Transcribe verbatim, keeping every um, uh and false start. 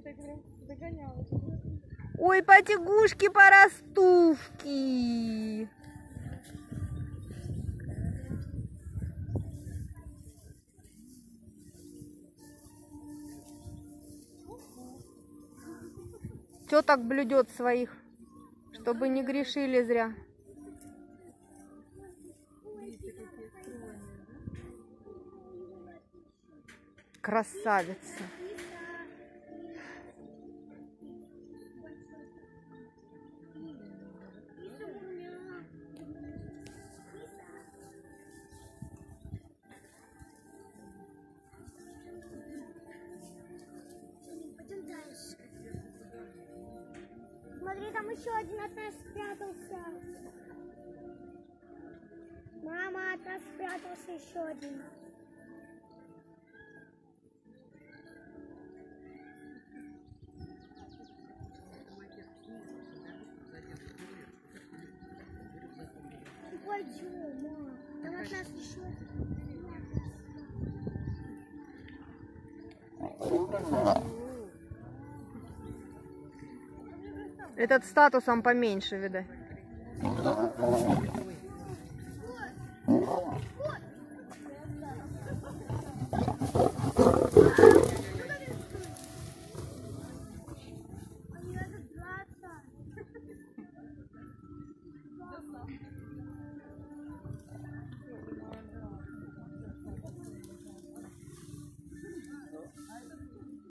Ой, потягушки-порастушки. Чё так блюдет своих, чтобы не грешили зря? Красавица. Смотри, там еще один от нас спрятался. Мама, от нас спрятался еще один. Пойдем, мама. Там от нас еще один. Этот статусом поменьше, видать.